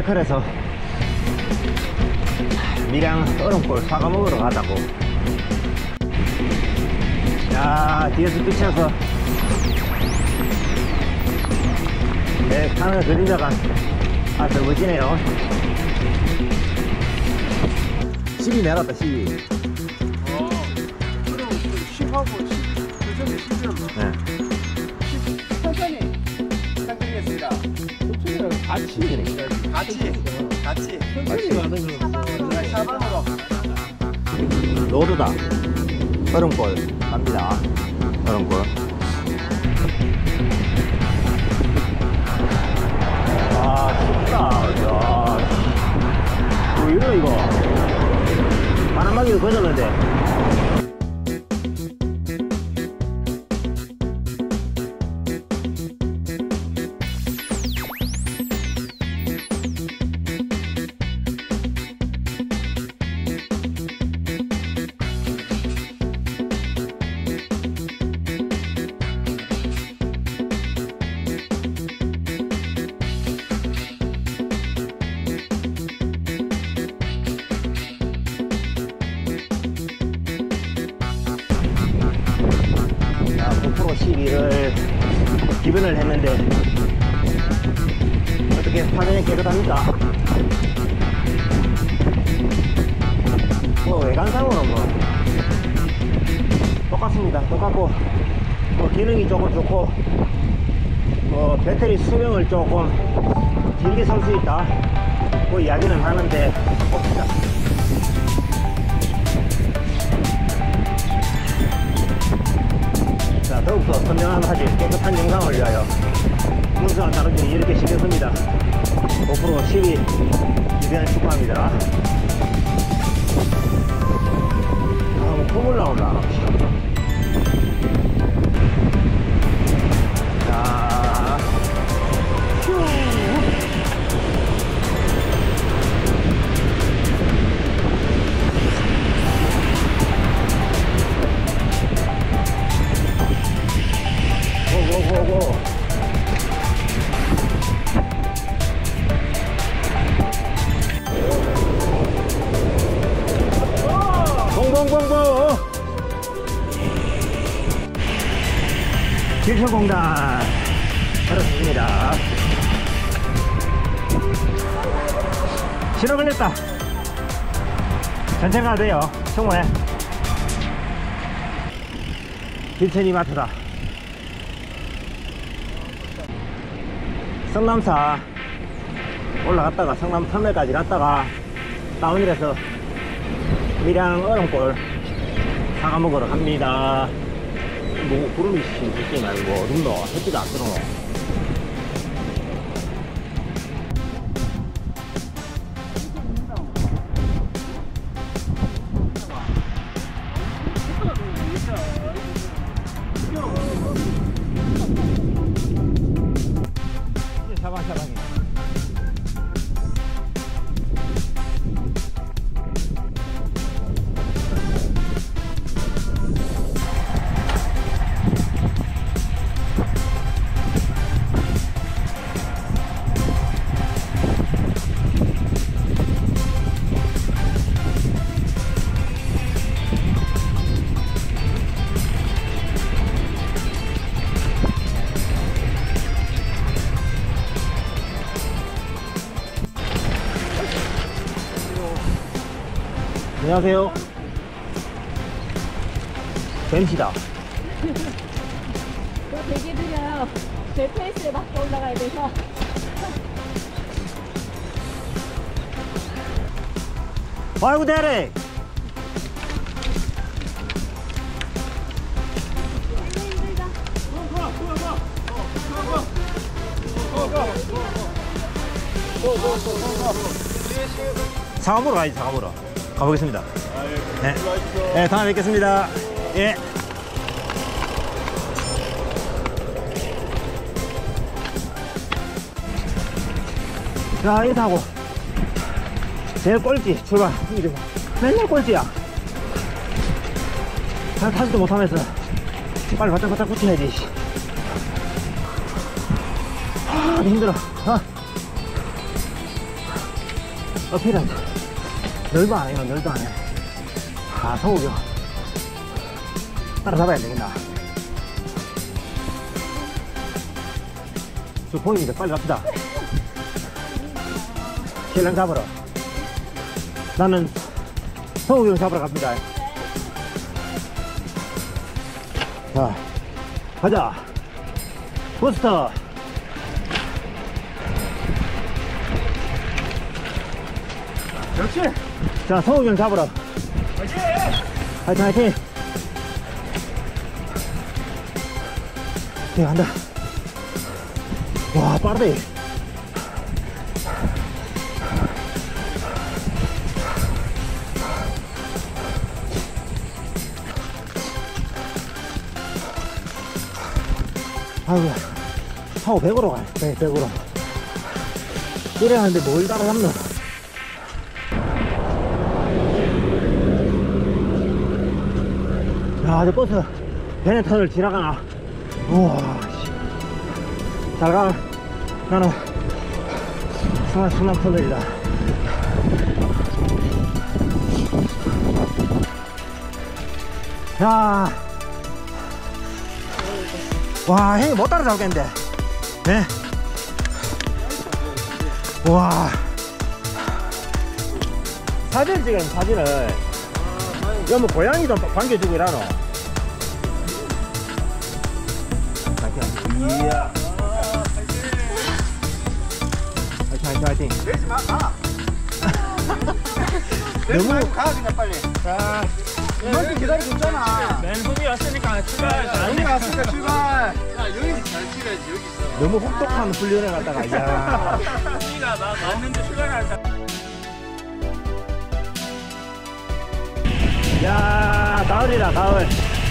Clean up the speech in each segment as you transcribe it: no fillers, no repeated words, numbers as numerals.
칼칼해서 밀양 얼음골 사과 먹으러 가자고. 야, 뒤에서 비쳐서 내 카메라 그림자가 아주 멋지네요. 12 내놨다. 12. 그럼 10하고 10, 그 전에 11을 네. 천천히 부탁드리겠습니다. 같이 천천히 가는 거. 샤방으로 노르다 얼음골 갑니다. 얼음골. 아, 춥다. 야, 뭐 이러 이거. 바람막이도 거졌는데. 고프로 12를 기변을 했는데 어떻게 화면이 깨끗합니까? 뭐 외관상으로 뭐 똑같습니다. 똑같고 뭐 기능이 조금 좋고 뭐 배터리 수명을 조금 길게 설 수 있다 뭐 이야기는 하는데 봅시다. 자, 더욱더 선명하지 깨끗한 영상을 위하여 영상을 다루기 이렇게 신경 씁니다. 고프로 12 기변을 축하합니다. 아, 뭐 콧물 나온다. 자, 휴. 고고고고. 공공공공. 길천공단 그렇습니다. 신호 걸렸다. 천천히 가도 돼요. 충분해. 길천이마트다. 성남사 올라갔다가 성남 터널까지 갔다가 다운힐에서 밀양 얼음골 사과 먹으러 갑니다. 뭐 구름이 있지 말고 어둡노? 햇빛 안 들어오노? 샤방샤방이. 안녕하세요. 뱀시다. 되게 느려요. 제 페이스에 맞게 올라가야 돼서. 아이고 대래. 상암으로 가야지. 상암으로 가보겠습니다. 네, 네, 다음에 뵙겠습니다. 예. 자, 인사하고 제일 꼴찌 출발. 맨날 꼴찌야. 잘 타지도 못하면서 빨리 바짝바짝 붙여야지. 아, 힘들어. 어필은 널도 안 해요, 널도 안 해. 아, 서울이요. 따라잡아야 되겠나. 저 보입니다. 빨리 갑시다. 신랑 잡으러. 나는 서울이형 잡으러 갑니다. 자, 가자. 부스터. 역시. 자, 서울이형 잡으러. 화이팅, 화이팅. 오케이, 간다. 와, 빠르다. 아이고, 사고 100으로 가요. 100으로. 이래 하는데 뭘 따라잡노? 야, 저 버스 베네턴을 지나가나. 우와, 씨. 잘 가. 나는 순남 터널이다. 야, 와, 형이 못 따라잡겠는데. 네. 와. 사진 찍은 사진을. 이거 뭐 고양이도 반겨주고 이러노. 이야. 화이팅, 화이팅. 내지 마. 너무 가 그냥 빨리. 자, 이만큼 기다려줬잖아. 맨손이 왔으니까 출발. 여기 왔으니까 출발. 야, 여기서 잘 찍어야지 여기서. 너무 혹독한 훈련을 갖다가. 야. 손이가 나 왔는데 출발할 때. 야, 가을이다, 가을.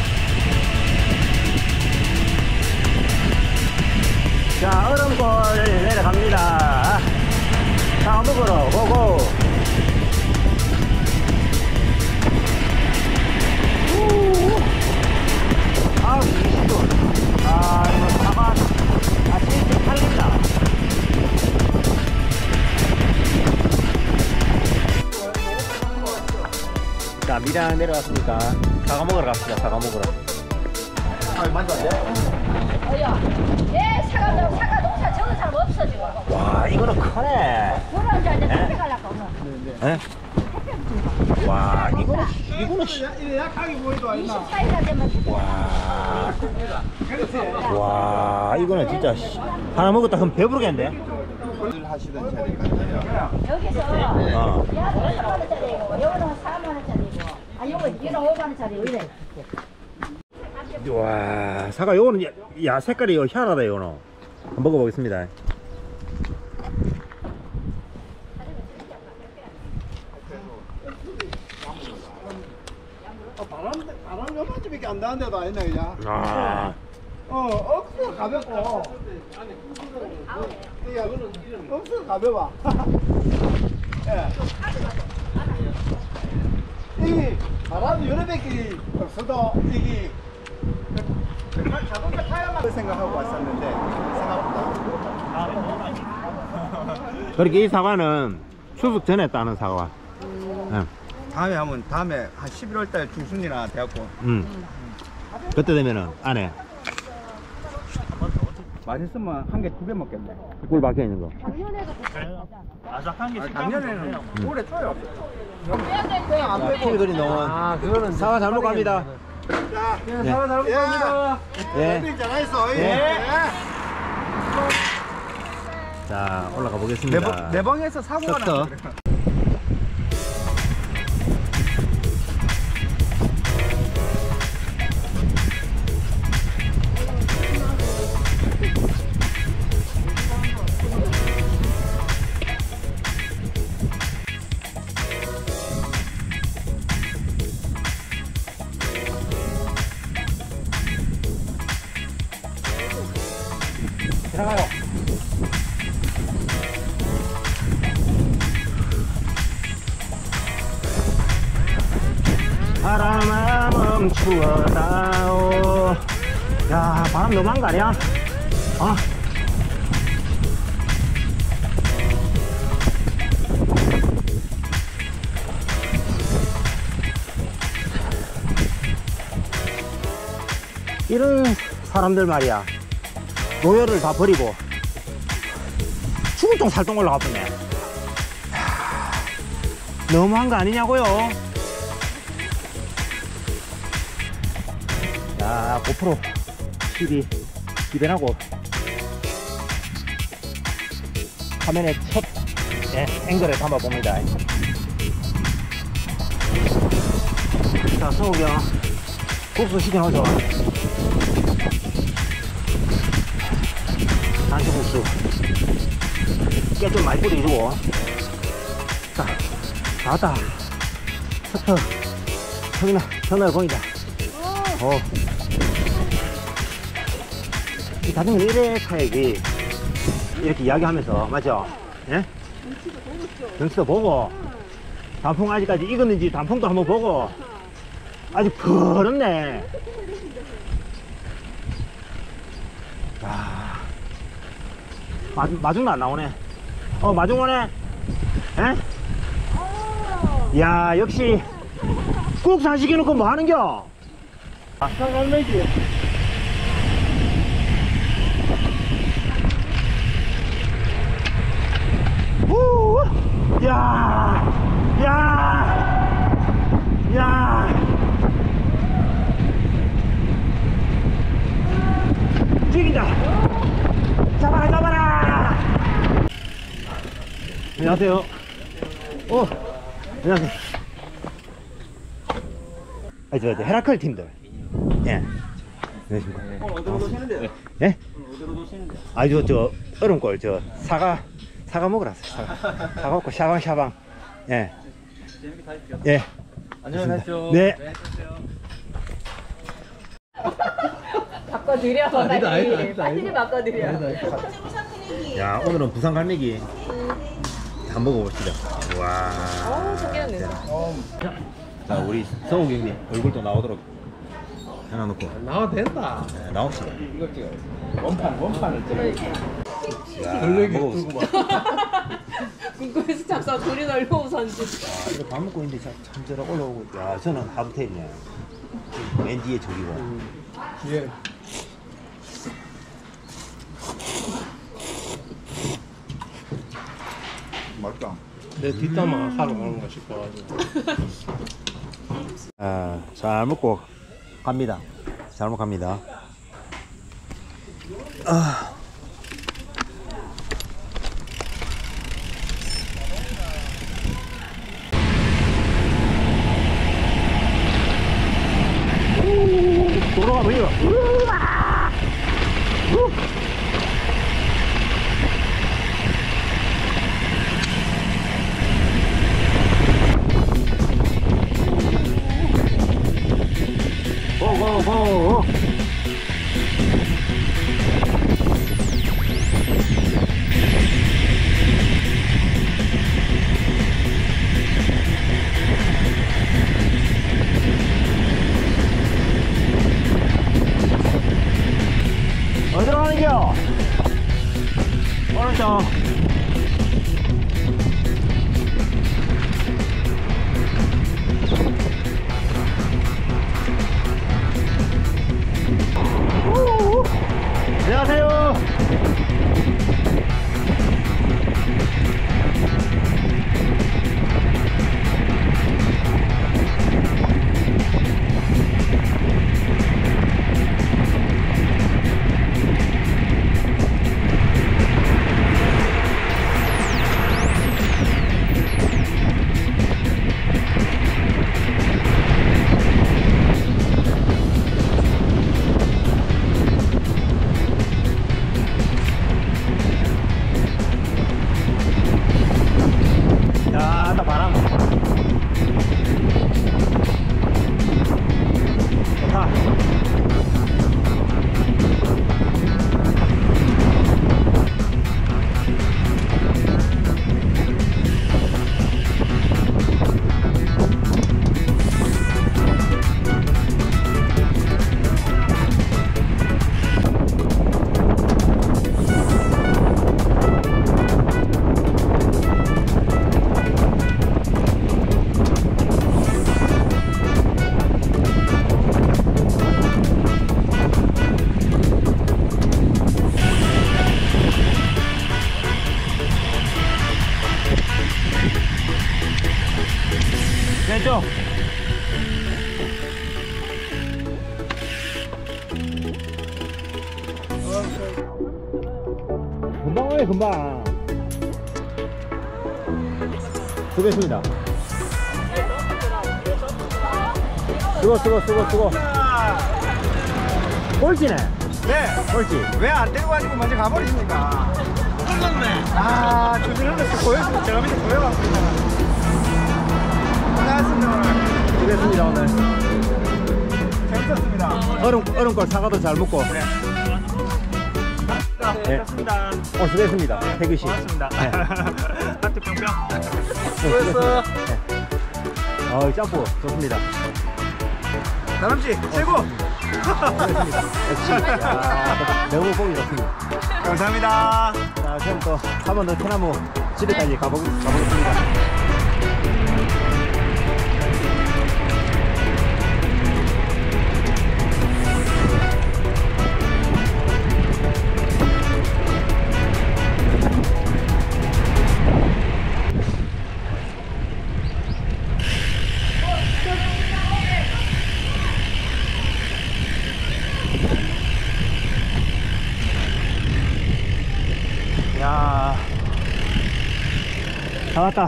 자, 얼음골 내려갑니다. 자, 먹으러 고고. 아, 20도. 아, 이거 사과, 실제 팔린다. 자, 밀양 내려왔으니까 사과 먹으러 갑시다. 사과 먹으러. 아, 만져 안 돼? 어여. 예, 사과 농사 저런 사람 없어 지금. 와, 이거는 크네. 그런 줄 이제 택배 가려고 오늘. 예? 와, 이거는 이래 약하게 보이도 안 나. 24일날 되면 택배. 와, 이거는 진짜 하나 먹었다 그럼 배부르겠는데? 하시던 자리 같아요. 여기서 어. 야는 3만 원짜리고, 요거는 4만 원짜리고, 아 요거는 5만 원짜리 이래. 와, 사과 요거는 야 색깔이 희한하다 요거는. 한번 먹어보겠습니다. 바람 요만큼밖에 안 나는데도 아니네 그냥. 아, 억수 가볍고. 야, 억수 가벼워. 예. 이 바람이 여러밖에 없어도 이게 자동차 타야만 생각하고 왔었는데 생각보다. 그렇게 이 사과는 추석 전에 따는 사과. 예. 다음에 한 11월달 중순이나 돼갖고 그때 되면은 안에 맛있으면 한 개, 2개 먹겠네. 꿀 박혀 있는 거. 작년에도 아삭한 게 작년에는 오래 쳐요. 안 빼고. 친구들이 넣은 그거는 사과 잘 먹고 갑니다. 자, 네. 사과 잘 먹습니다. 예. 잘했어. 예. 자, 올라가 보겠습니다. 내 방에서 사고가 썩터. 나서 그래. 들어가요. 바람아 멈추어다오. 야, 바람 너무한 거 아니야? 아. 이런 사람들 말이야. 노열을 다 버리고 죽을 똥 살똥 올라가 보네. 너무한 거 아니냐고요. 자, 고프로 12 기대하고 화면에 첫 앵글을 담아봅니다. 자, 소고기 국수 시켜놓죠. 단수국수 깨 좀 많이 뿌려주고. 자, 나왔다. 스프 저기나 전화를 보인다. 이 자전거 이래 타야지. 이렇게 이야기하면서, 맞죠? 예? 경치도 보고, 단풍 아직까지 익었는지 단풍도 한번 보고. 아직 부럽네. 야, 마중도 안 나오네. 마중 오네. 예? 야, 역시 국산 시켜놓고 뭐 하는겨? 상갈매기. 우! 야! 야! 야! 죽인다! 잡아라, 잡아라! 안녕하세요. 안녕하세요. 저 헤라클 팀들. 예. 안녕하십니까. 어디로 도시는데요? 예? 어디로 도시는데? 저 얼음골, 사과 먹으러 왔어요. 사과 먹고 샤방샤방. 예. 재밌게 가십시오. 예. 안녕히 가십시오. 네. 바꿔드려. 빨리 바꿔드려. 야, 오늘은 부산 갈매기 한번 먹어봅시다. 와. 신기하네. 자, 우리 성욱 형님 얼굴도 나오도록 해놔놓고. 나와도 된다. 네, 나옵시다. 이거 찍어. 원판을 찍어. 야, 걸레기 먹어보겠습니다. 들고 막. 궁금해서 잡사 둘이 널려 우선지. 이거 밥 먹고 있는데 참 저러 올라오고. 야, 저는 하부테이네. 맨 뒤에 저기고. 예. 맛있다. 내 뒷담화 하러 가는 거 싶어가지고. 잘 먹고 갑니다. 잘 먹고 갑니다. 도로가 보여. 고고고. 어디로 가는겨? 오른쪽. 왼쪽. 금방 오네, 금방. 수고했습니다. 수고. 꼴찌네. 네. 꼴찌. 왜 안 데리고 가지고 먼저 가버리십니까? 아, 주진을 보였습니다. 제가 밑에 보여왔습니다. 고생하셨습니다, 오늘. 수고했습니다, 오늘. 재밌었습니다. 얼음골 사과도 잘 먹고. 네. 네. 좋습니다. 오늘 수고했습니다. 태규 씨. 고맙습니다. 네. 하트 뿅뿅. 수고했어. 짬뽕 좋습니다. 다람쥐, 최고! 수고했습니다. 역시. 야, 너무 보기 좋습니다. 감사합니다. 자, 그럼 또 한 번 더 태나무 집에까지 가보겠습니다. 야, 다 왔다.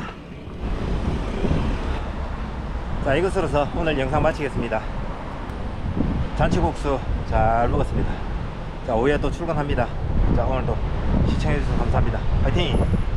자, 이것으로서 오늘 영상 마치겠습니다. 잔치국수 잘 먹었습니다. 자, 오후에 또 출근합니다. 자, 오늘도 시청해주셔서 감사합니다. 파이팅!